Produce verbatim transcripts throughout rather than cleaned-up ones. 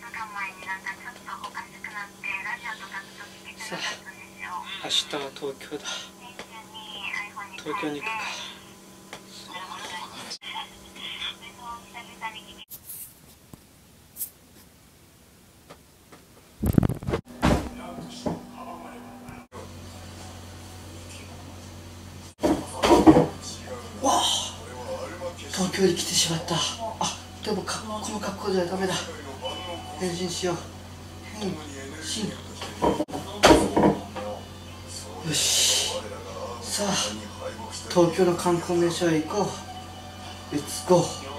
さあ、明日は東京だ。東京に行くか。わあ、東京に来てしまった。あ、でもかこの格好じゃダメだ。変身しよう。変身。よし。さあ、東京の観光名所へ行こう。レッツゴー。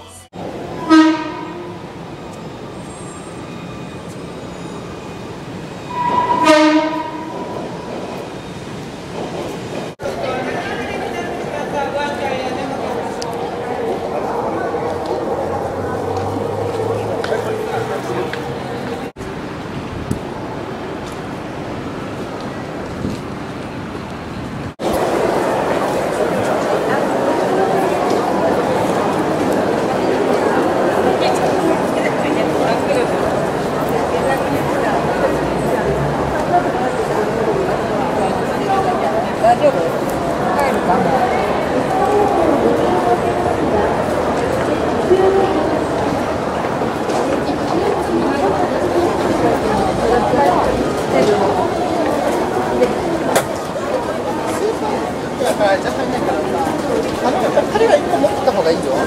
彼はいっこ持ってた方がいいよ。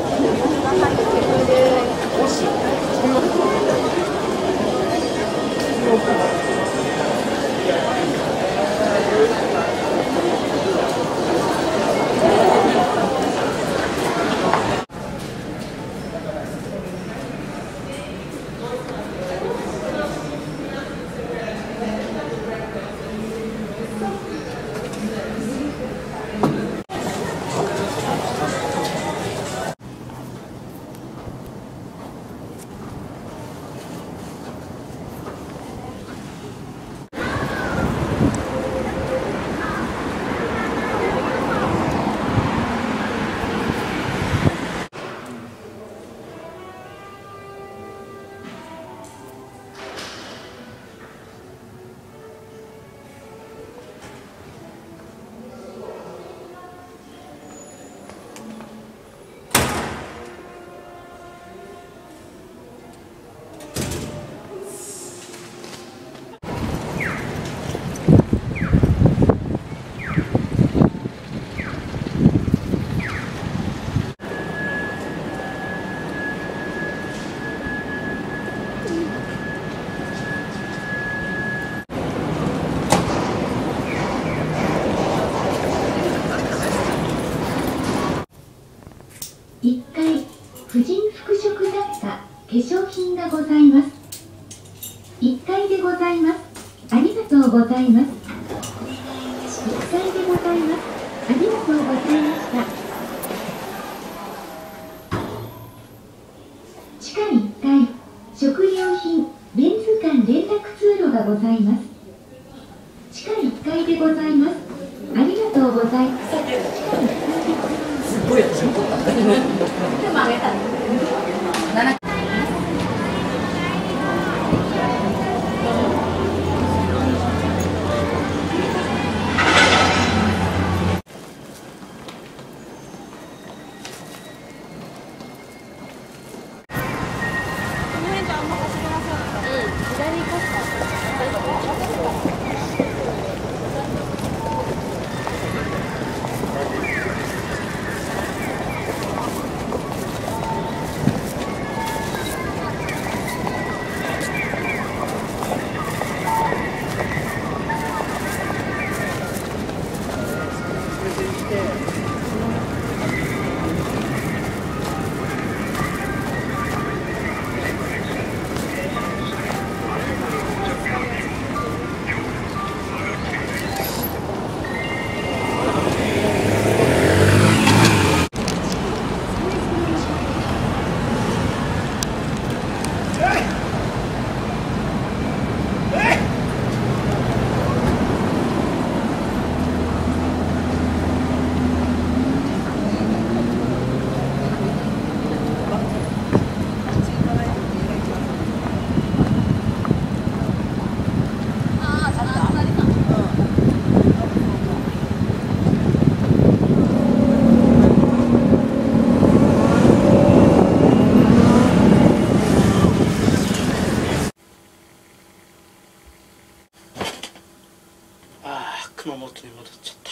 いっかい婦人服飾雑貨化粧品がございます。いっかいでございます。ありがとうございます。いっかいでございます。ありがとうございました。地下いっかい食料品レンズ館連絡通路がございます。地下いっかいでございます。ありがとうございます。 すごいやつよ。でもあげた。 熊本に戻っちゃった。